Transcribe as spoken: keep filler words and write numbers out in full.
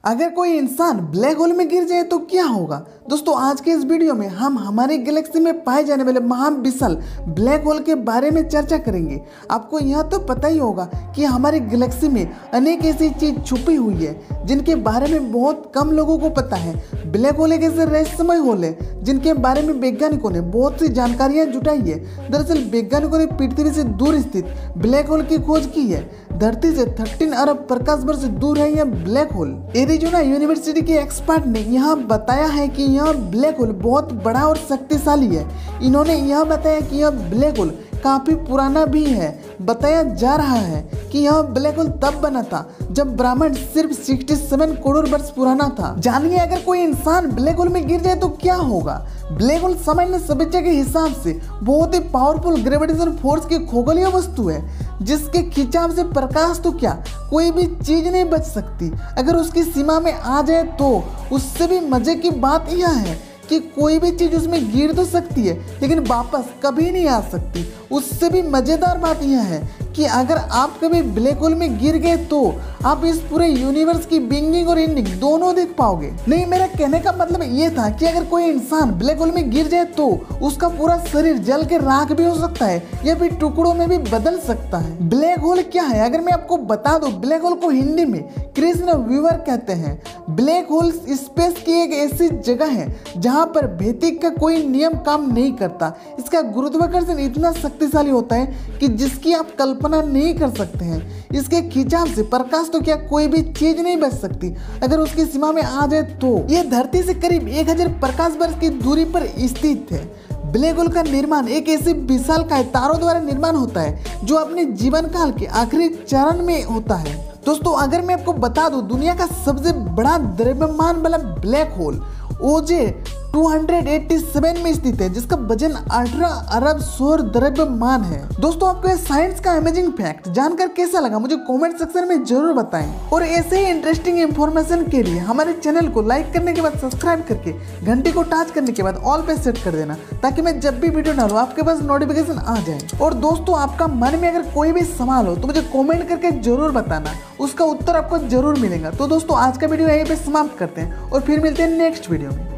अगर कोई इंसान ब्लैक होल में गिर जाए तो क्या होगा। दोस्तों आज के इस वीडियो में हम हमारी गैलेक्सी में पाए जाने वाले महाविशाल ब्लैक होल के बारे में चर्चा करेंगे। आपको यह तो पता ही होगा कि हमारी गैलेक्सी में अनेक ऐसी चीज छुपी हुई है जिनके बारे में बहुत कम लोगों को पता है। ब्लैक होल एक ऐसे रहस्यमय होल है जिनके बारे में वैज्ञानिकों ने बहुत सी जानकारियां जुटाई है। दरअसल वैज्ञानिकों ने पृथ्वी से दूर स्थित ब्लैक होल की खोज की है। धरती से तेरह अरब प्रकाश वर्ष दूर है यह ब्लैक होल। एरिजोना यूनिवर्सिटी के एक्सपर्ट ने यह बताया है कि यह ब्लैक होल बहुत बड़ा और शक्तिशाली है। इन्होंने यह बताया कि यह ब्लैक होल काफी पुराना भी है। बताया जा रहा है कि यह ब्लैक होल तब बना था जब ब्रह्मांड सिर्फ सड़सठ करोड़ वर्ष पुराना था। जानिए अगर कोई इंसान ब्लैक होल में गिर जाए तो क्या होगा। ब्लैक होल सामान्य सभ्यता के हिसाब से बहुत ही पावरफुल ग्रेविटेशन फोर्स की खगोलीय वस्तु है जिसके खिंचाव से प्रकाश तो क्या कोई भी चीज नहीं बच सकती। अगर उसकी सीमा में आ जाए तो उससे भी मजे की बात यह है कि कोई भी चीज उसमें गिर तो सकती है लेकिन वापस कभी नहीं आ सकती। उससे भी मजेदार बात यह है कि अगर आप कभी ब्लैक होल में गिर गए तो आप इस पूरे यूनिवर्स की बिगिनिंग और एंडिंग दोनों देख पाओगे। नहीं, मेरा कहने का मतलब ये था कि अगर कोई इंसान ब्लैक होल में गिर जाए तो उसका पूरा शरीर जल के राख भी हो सकता है या फिर टुकड़ों में भी बदल सकता है। ब्लैक होल क्या है अगर मैं आपको बता दूं, ब्लैक होल को हिंदी में कृष्ण विवर कहते हैं। ब्लैक होल स्पेस की एक ऐसी जगह है जहाँ पर भौतिकी का कोई नियम काम नहीं करता। इसका गुरुत्वाकर्षण इतना शक्तिशाली होता है कि जिसकी आप कल्पना नहीं कर सकते हैं। इसके खिंचाव से प्रकाश तो क्या कोई भी चीज नहीं बच सकती अगर उसकी सीमा में आ जाए तो। यह धरती से करीब एक हजार प्रकाश वर्ष की दूरी पर स्थित है। ब्लैक होल का निर्माण एक ऐसे विशालकाय तारों द्वारा निर्माण होता है जो अपने जीवन काल के आखिरी चरण में होता है। दोस्तों अगर मैं आपको बता दूं, दुनिया का सबसे बड़ा द्रव्यमान वाला ब्लैक होल ओजे दो सौ सत्तासी में स्थित है जिसका वजन अठारह अरब सौर द्रव्यमान है। दोस्तों आपको ये साइंस का अमेजिंग फैक्ट जानकर कैसा लगा मुझे कमेंट सेक्शन में जरूर बताएं। और ऐसे ही इंटरेस्टिंग इंफॉर्मेशन के लिए हमारे चैनल को लाइक करने के बाद सब्सक्राइब करके घंटे को टच करने के बाद ऑल पे सेट कर देना ताकि मैं जब भी वीडियो डालूं आपके पास नोटिफिकेशन आ जाए। और दोस्तों आपका मन में अगर कोई भी सवाल हो तो मुझे कॉमेंट करके जरूर बताना, उसका उत्तर आपको जरूर मिलेगा। तो दोस्तों आज का वीडियो यहीं पे समाप्त करते हैं और फिर मिलते हैं नेक्स्ट वीडियो में।